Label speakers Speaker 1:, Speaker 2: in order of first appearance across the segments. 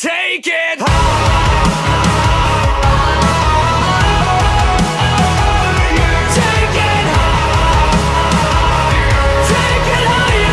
Speaker 1: Take it high. Take it high. Take it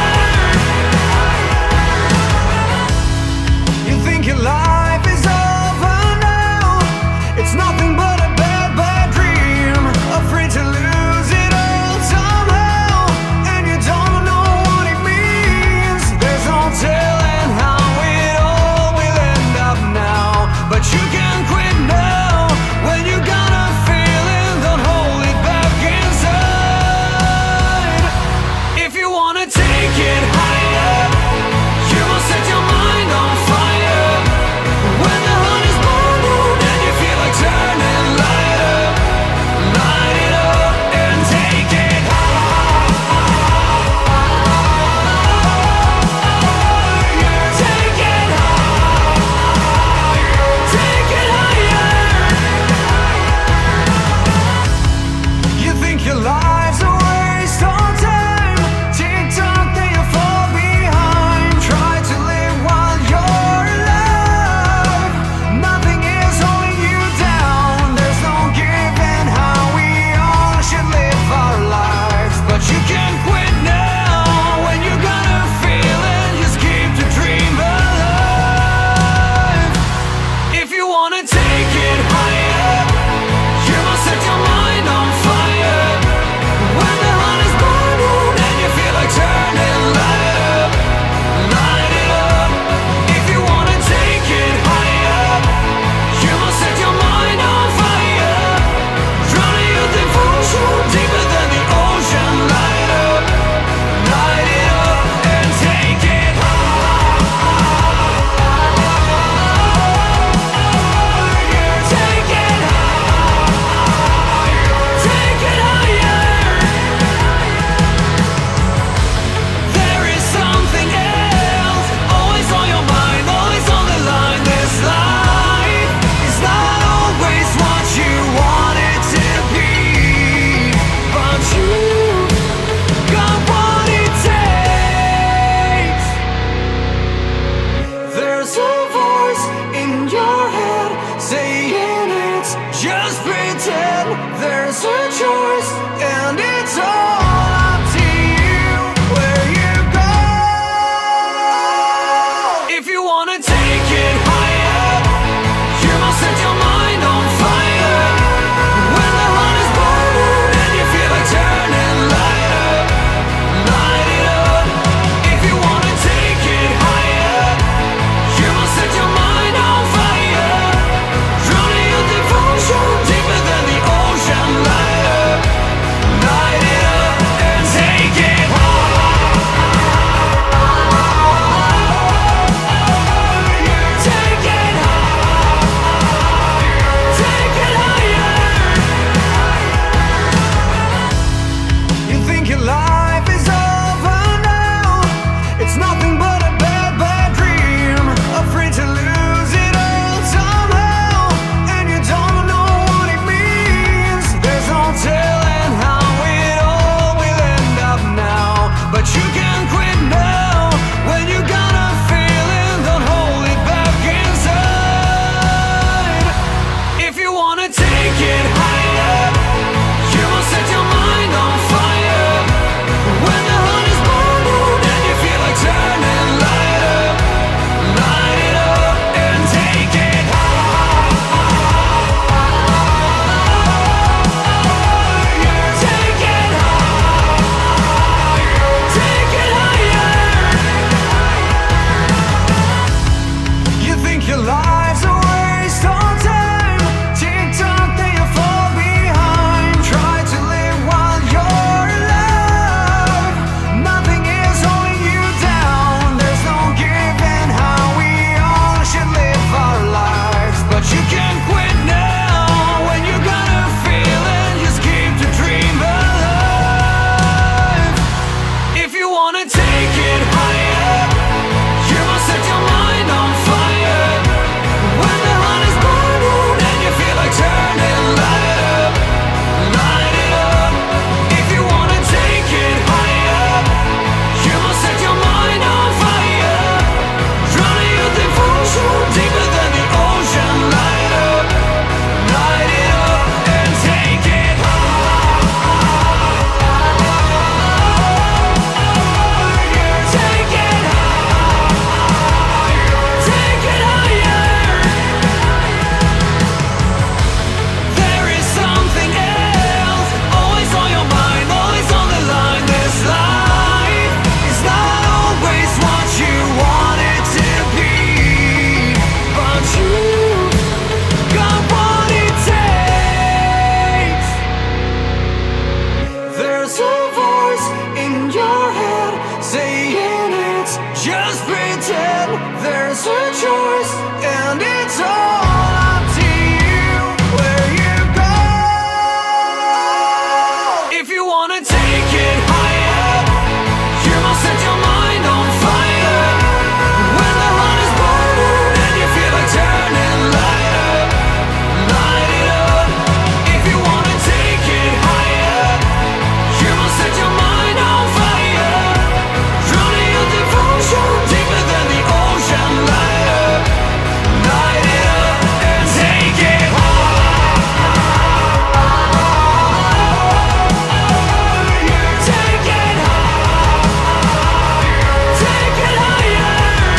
Speaker 1: higher. You think your life is over now? It's nothing but a bad, bad dream. Afraid to lose it all somehow, and you don't know what it means. There's no telling how it all will end up now, but choice, and it's all up to you where you go. If you wanna take it higher, you must set your mind on fire. When the heart is burning and you feel like turning lighter, light it up. If you wanna take it higher, you must set your mind on fire. Drowning your devotion deeper than the ocean. Light up, light it up, and take it higher. Take it higher. Take it higher.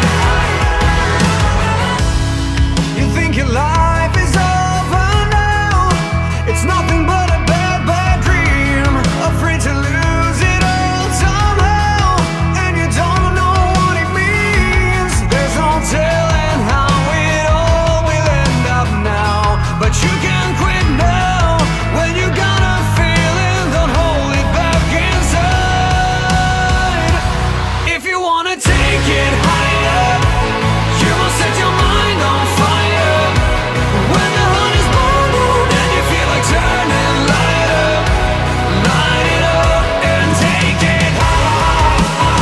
Speaker 1: You think your life is over now? It's nothing but a bad, bad dream. Afraid to lose it all somehow, and you don't know what it means. There's no telling how it all will end up now, but you can quit now when you got a feeling. Don't hold it back inside. If you wanna take it higher, you must set your mind on fire. When the heart is burning and you feel like turning lighter, light it up and take it higher.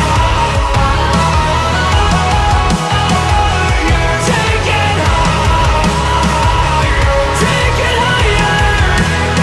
Speaker 1: Take it higher. Take it higher.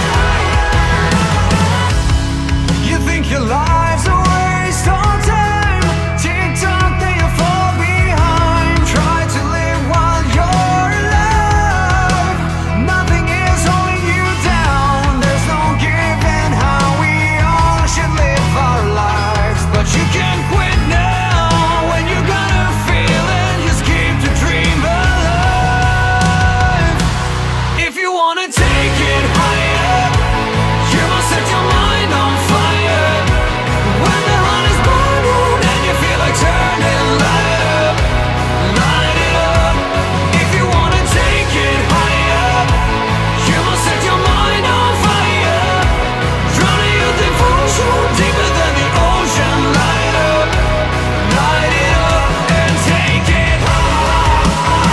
Speaker 1: You think your life's a waste of time? Tick-tock, then you fall behind. Try to live while you're alive. Nothing is holding you down. There's no giving how we all should live our lives, but you can quit now when you got a feeling. Just keep the dream alive. If you wanna take it higher, you must set your mind on fire. When the heart is burning and you feel like turning lighter, light it up. If you wanna take it higher, you must set your mind on fire. Drowning your devotion deeper than the ocean. Light up, light it up, and take it higher.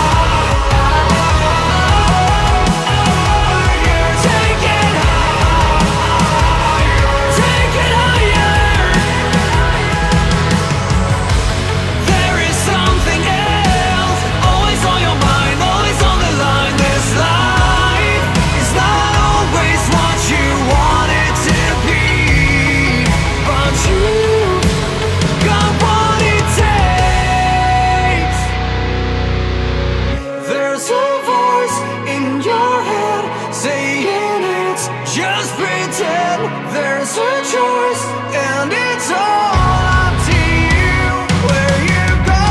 Speaker 1: Take it higher. Take it higher. There is something else, always on your mind, always on the line. This life is not always what you want it to be, but you got what it takes. There's a voice in your head saying it's just pretend. There's a choice, and it's all up to you where you go.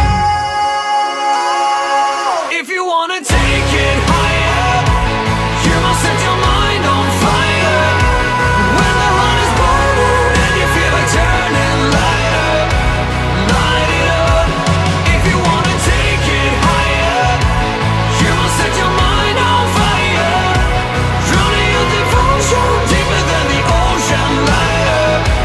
Speaker 1: If you wanna take it higher, you must set your mind on fire. When the heart is burning and you feel like turning lighter, light it up. If you wanna take it higher, you must set your mind on fire. Drowning your devotion deeper than the ocean. Light up,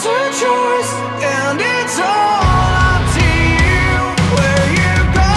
Speaker 1: it's a choice, and it's all up to you where you go.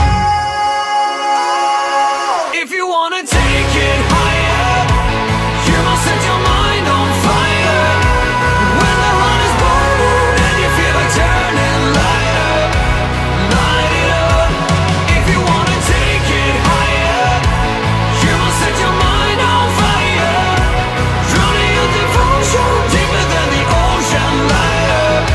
Speaker 1: If you wanna take it higher, you must set your mind on fire. When the hunt is burning and you feel like turning, light up, light it up. If you wanna take it higher, you must set your mind on fire. Drowning your devotion deeper than the ocean, light up.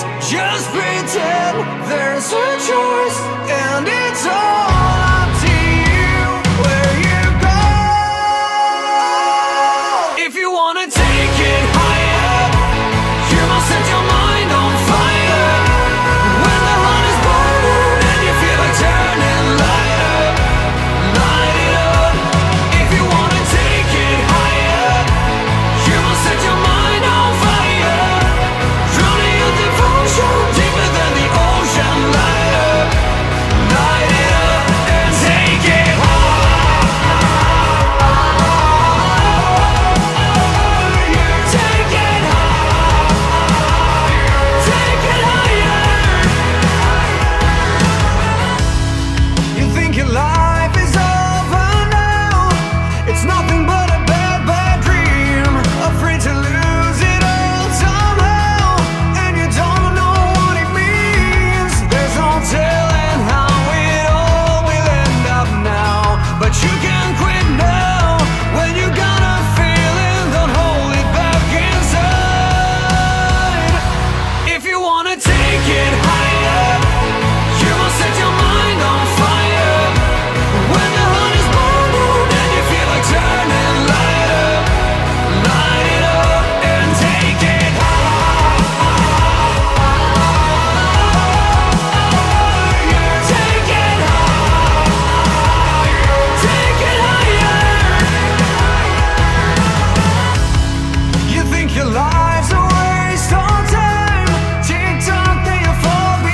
Speaker 1: Just pretend there's a choice, and it's all up to you where you go. If you wanna take it higher, you must set your mind on fire. When the hunt is burning and you feel like turning lighter, light it up. If you wanna take it higher, you must set your mind on fire. Drowning your devotion deeper than the ocean. Light up, light it up, and take it higher. Take it higher. Take it higher. You think your life is over now? It's nothing but a bad, bad dream. Afraid to lose it all somehow, and you don't know what it means. There's no telling how it all will end up now, but you can quit now when you got a feeling. Don't hold it back inside. If you wanna take it higher, you must set your mind on fire. When the hunt is burning and you feel like turning lighter, light it up and take it higher. Take it higher. Take it higher. You think your life's a waste of time. Tick tock, then you fall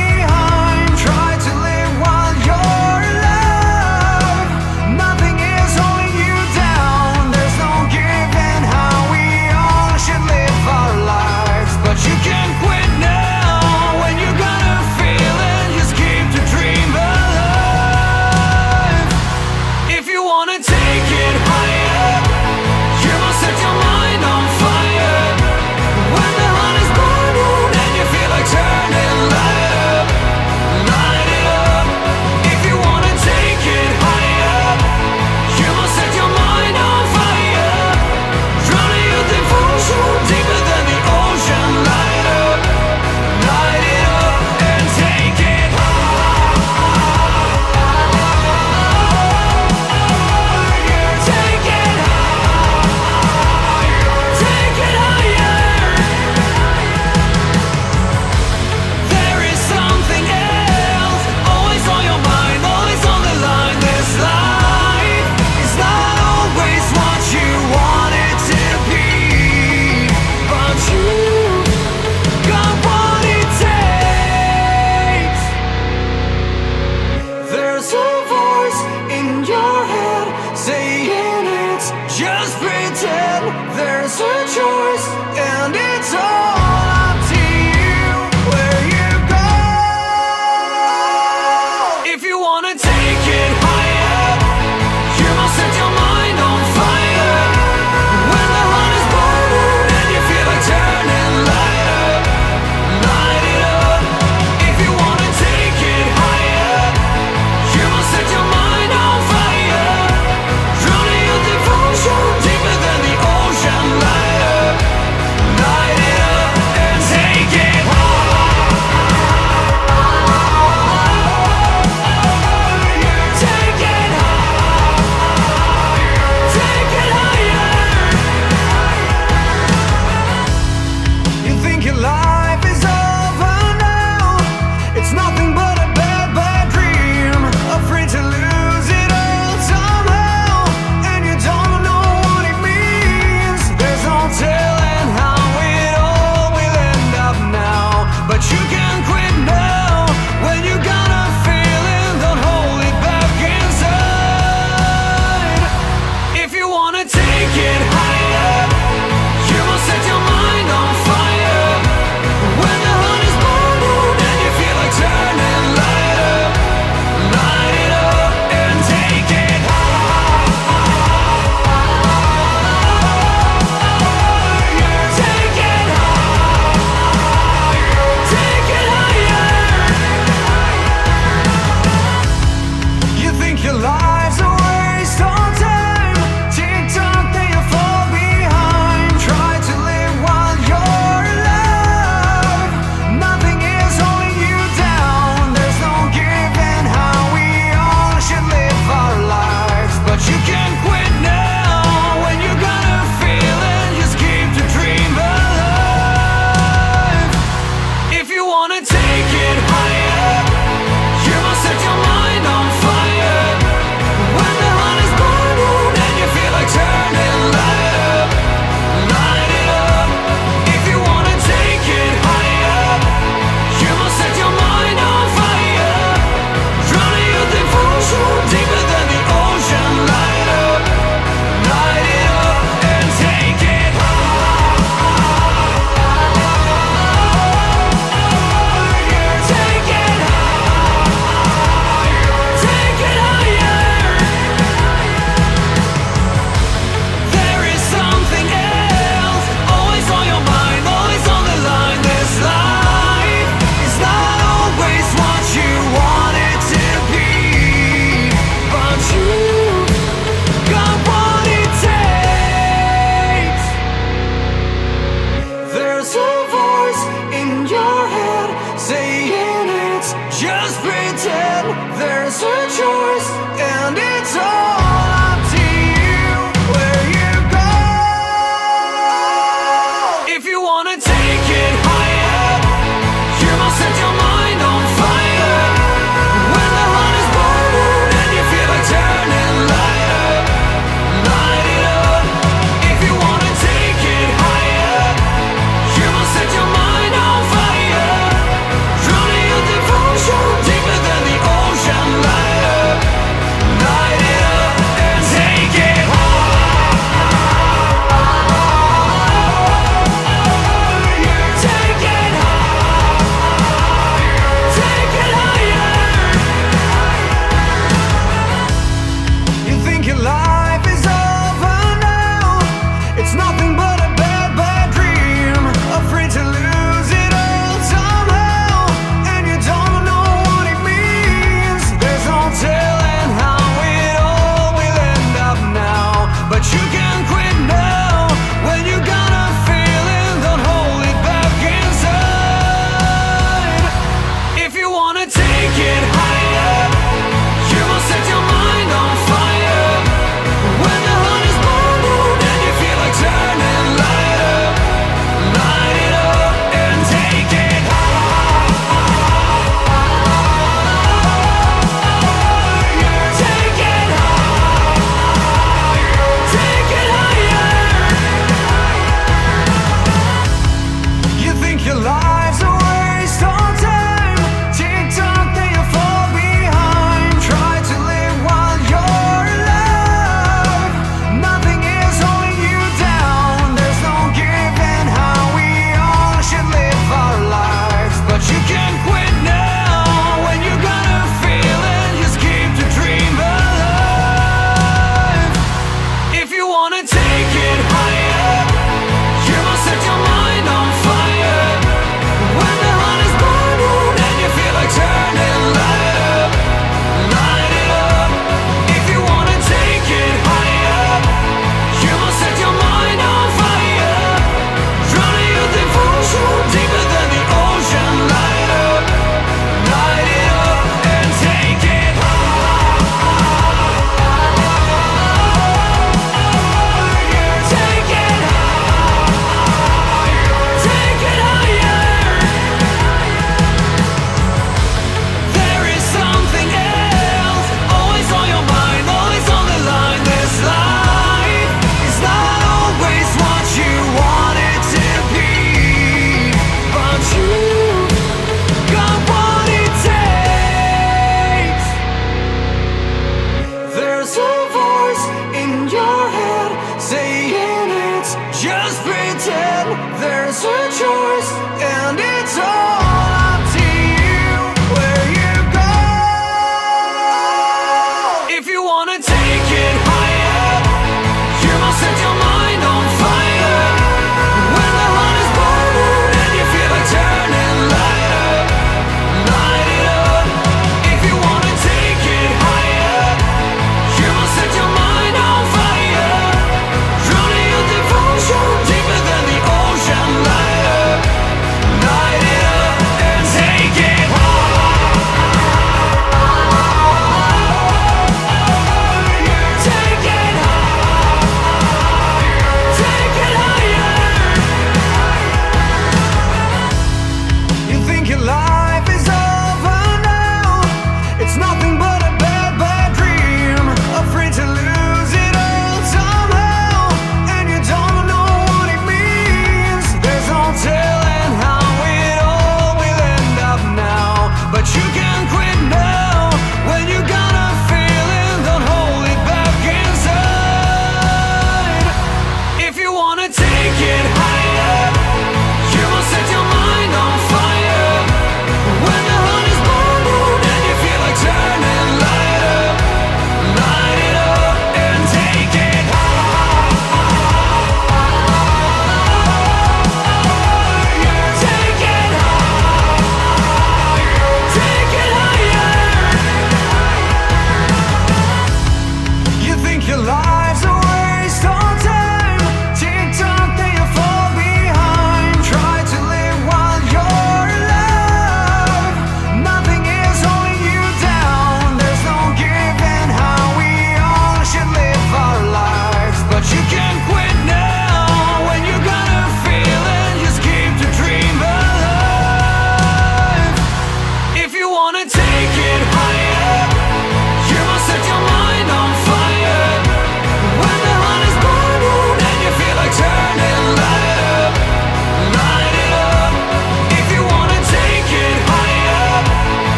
Speaker 1: wanna take it higher, you must set your mind on fire. When the heart is burning and you feel like turning, light up, light it up. If you wanna take it higher, you must set your mind on fire. Drowning your devotion deeper than the ocean. Light up, light it up, and take it high.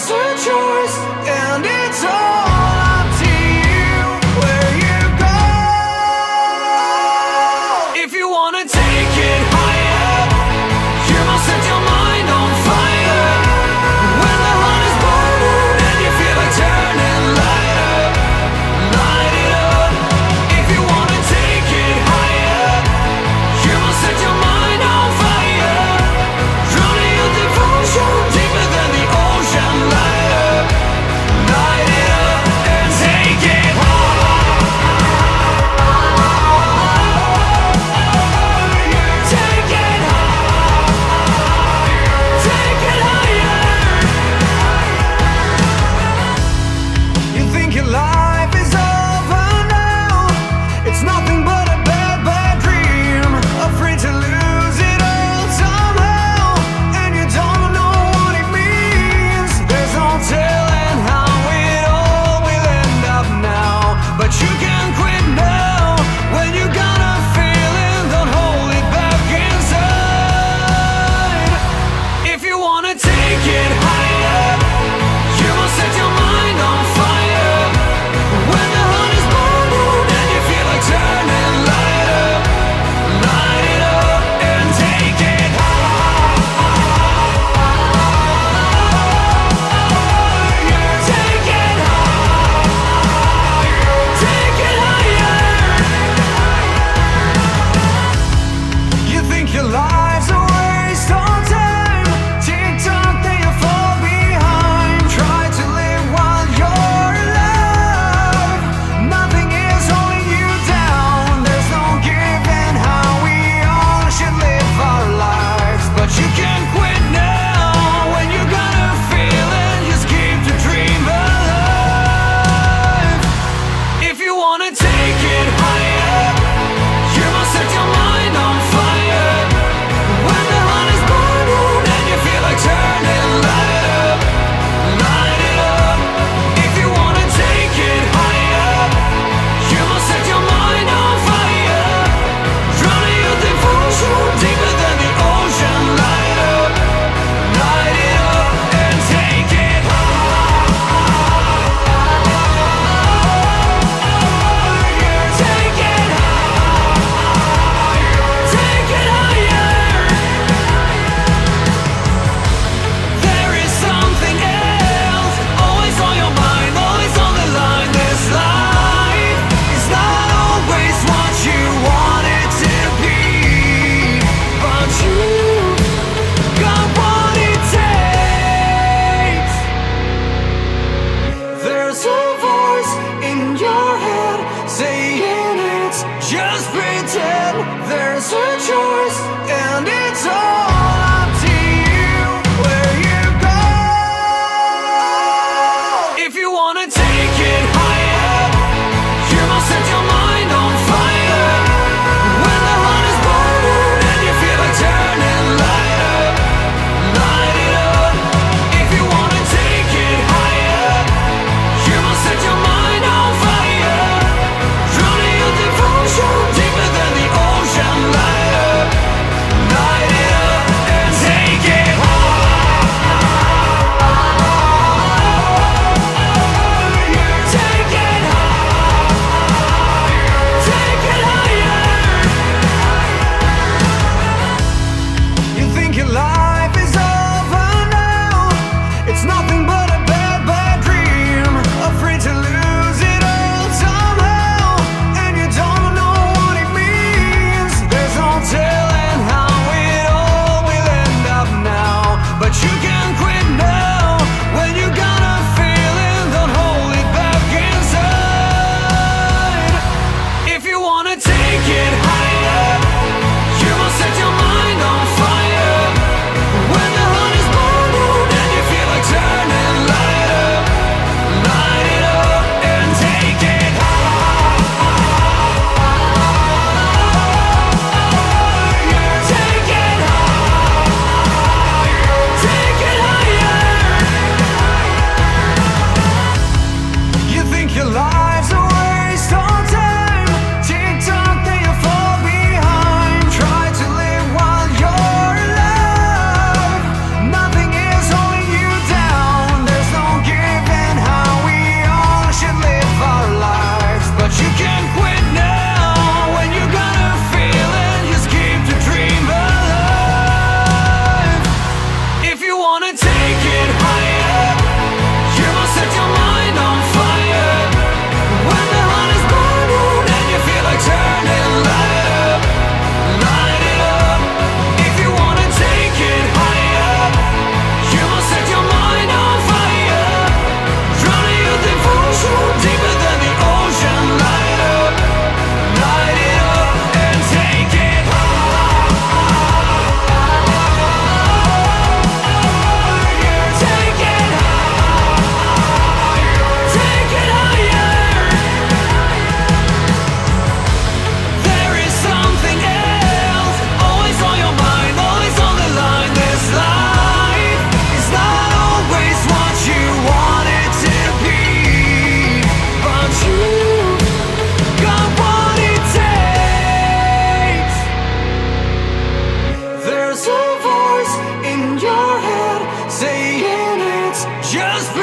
Speaker 1: it's a choice, and it's all up to you where you go. If you wanna take it higher, you must set your mind on fire. When the heart is burning and you feel like turning, light up, light it up. If you wanna take it higher, you must set your mind on fire. Drowning your devotion deeper than the ocean, light up, light it up.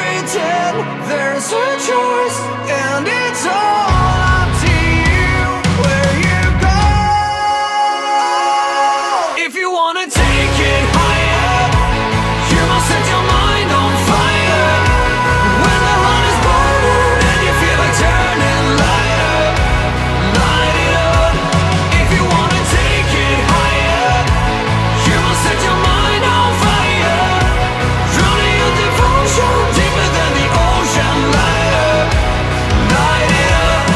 Speaker 1: pretend there's a choice, and it's all up to you where you go. If you wanna take it higher, you must set your mind on fire. When the heart is burning and you feel like turning, light up, light it up. If you wanna take it higher, you must set your mind on fire. Drowning your devotion deeper than the ocean, light up, light it up.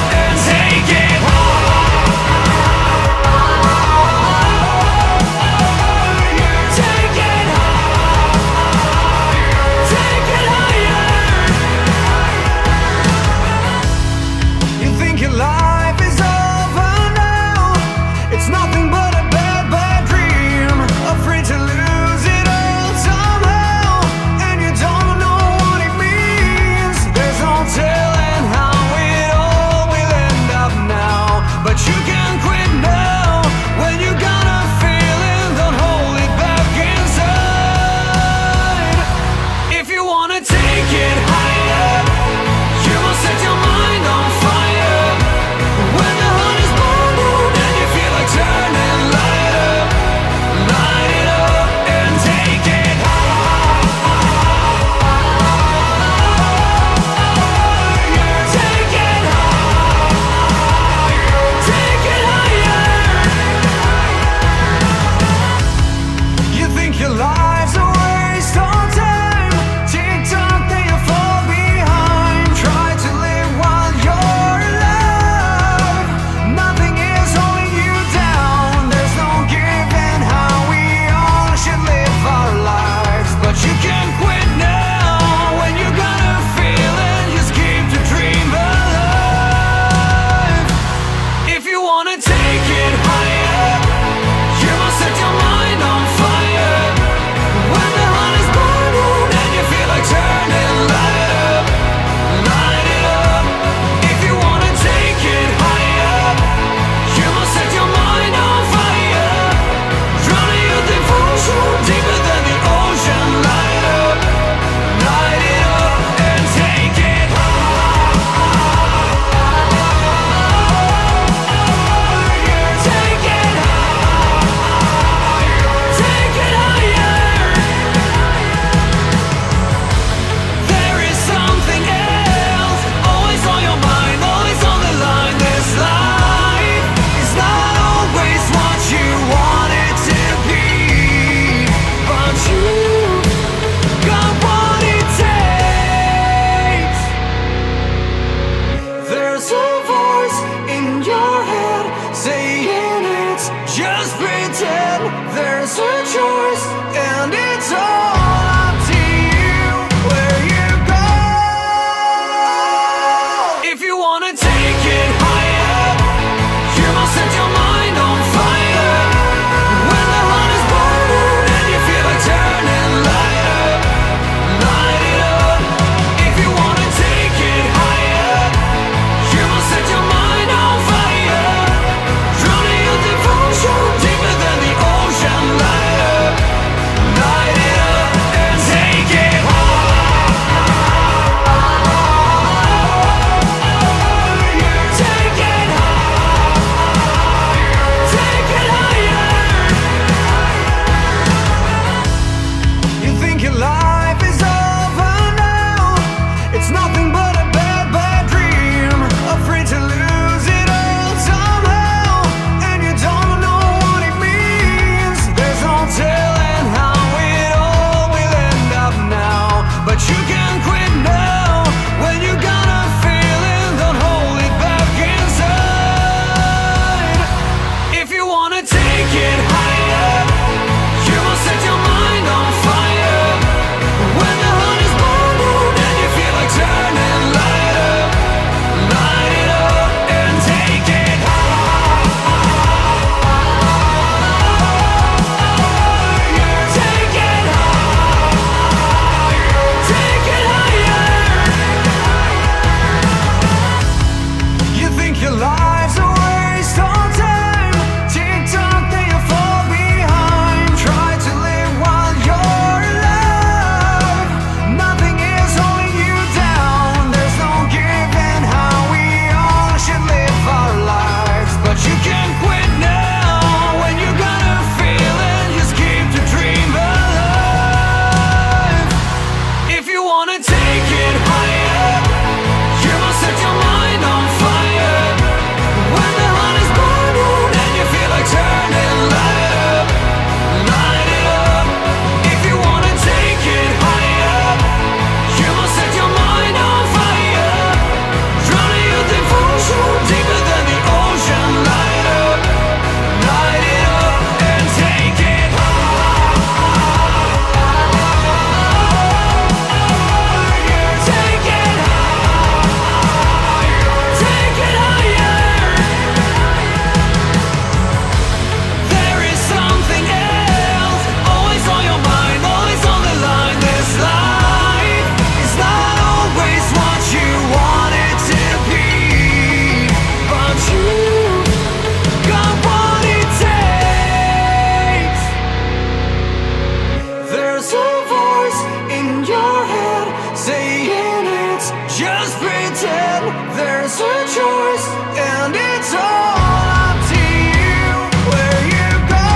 Speaker 1: Just pretend there's a choice, and it's all up to you where you go.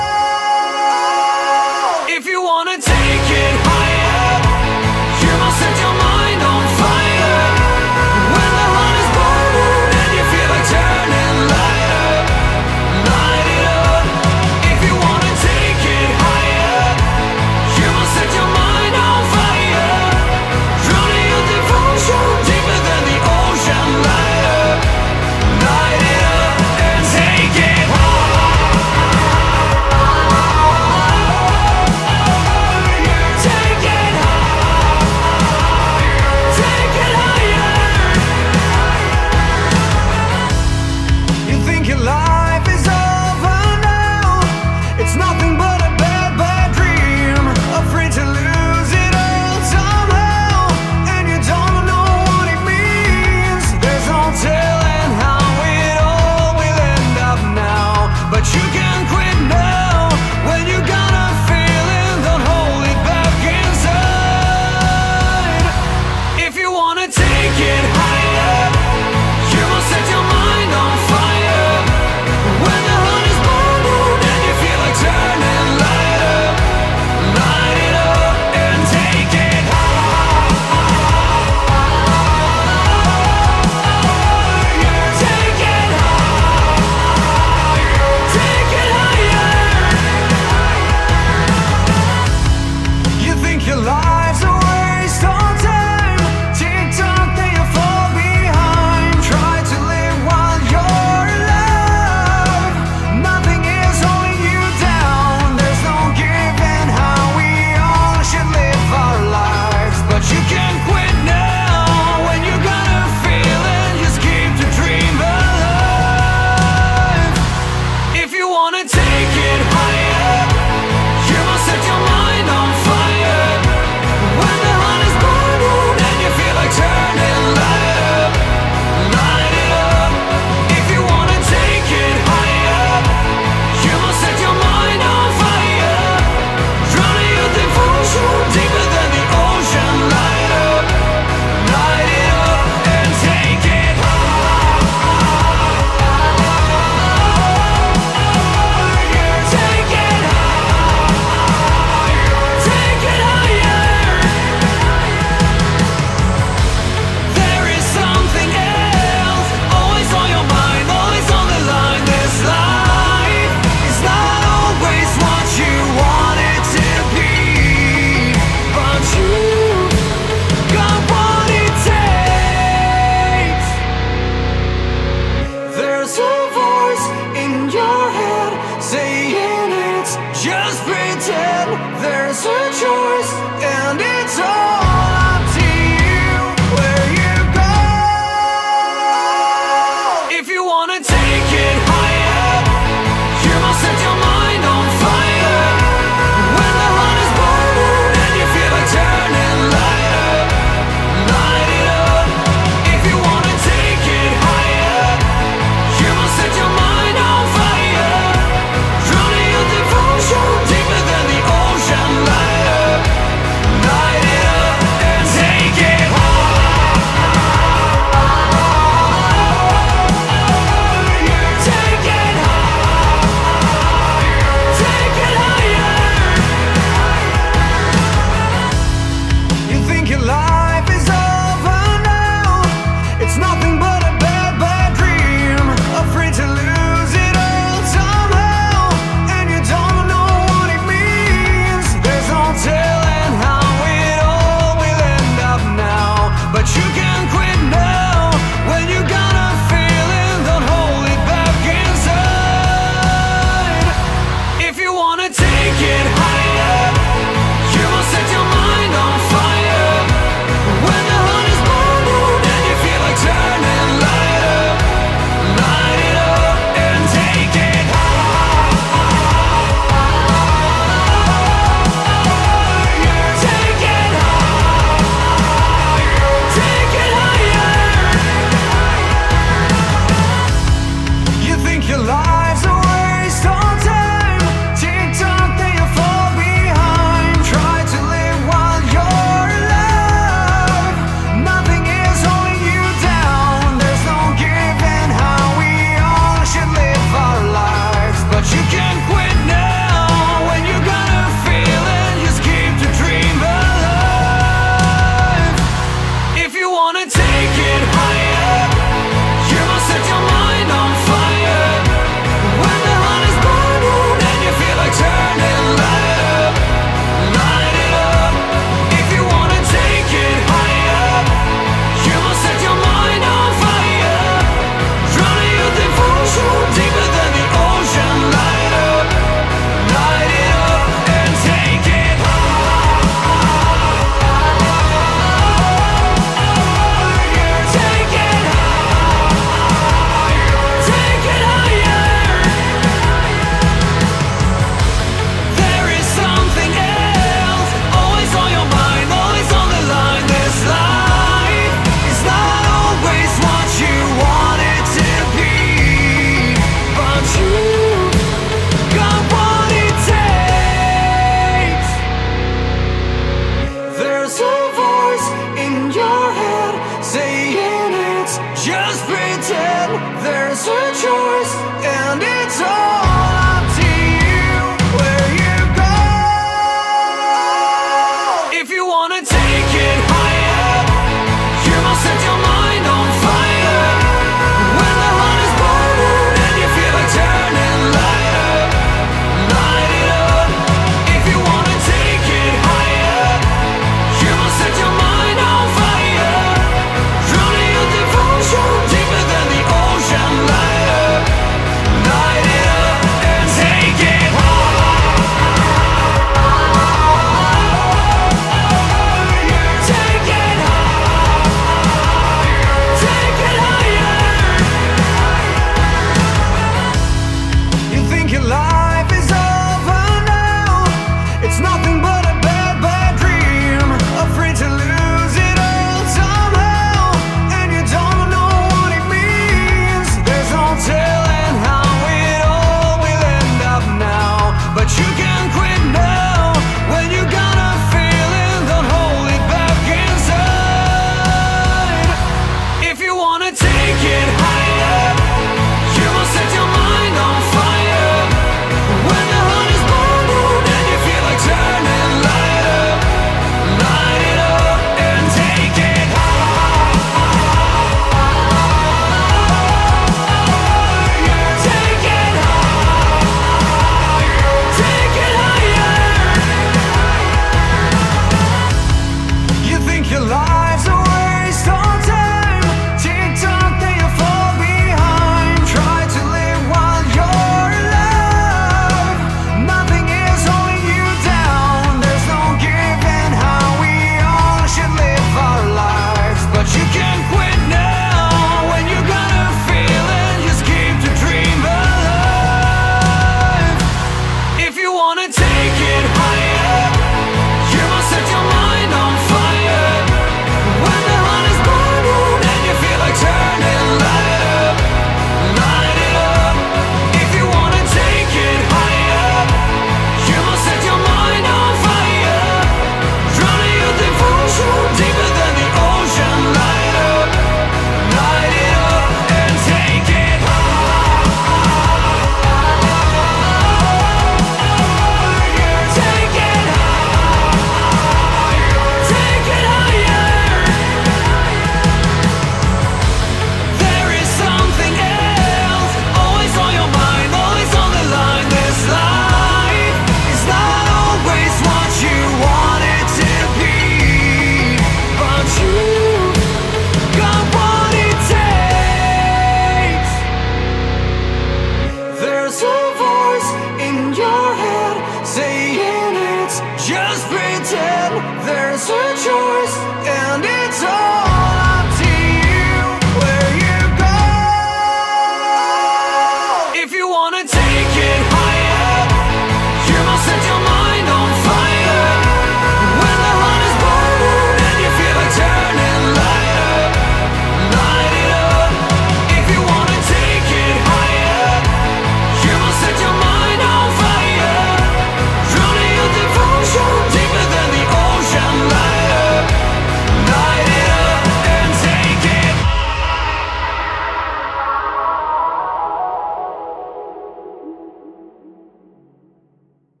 Speaker 1: If you wanna take it higher, you must set your mind on fire. When the hunt is burning and you feel like turning lighter, light it up. If you wanna take it higher, you must set your mind on fire. Drowning your devotion deeper than the ocean. Light up, light it up, and take it higher. Take it higher. Take it higher. You think your life is over now? It's nothing but a bad, bad dream. Afraid to lose it all somehow, and you don't know what it means. There's no telling how it all will end up now, but you can quit now when you got a feeling. Don't hold it back inside. If you wanna take it higher, you must set your mind on fire. When the hunt is burning and you feel like turning lighter, light it up and take it higher. Take it higher. Take it higher. You think your life's a waste of time. Tick tock, then you fall wanna take it higher, you must set your mind on fire. When the heart is burning and you feel like turning, light up, light it up. If you wanna take it higher, you must set your mind on fire. Drowning your devotion deeper than the ocean. Light up, light it up, and take it higher. Take it higher. Take it higher. There is something else, always on your mind, always on the line. This life is not always what you want it to be, but you got what it takes. There's a voice in your head saying it's just pretend. There's a choice and it's all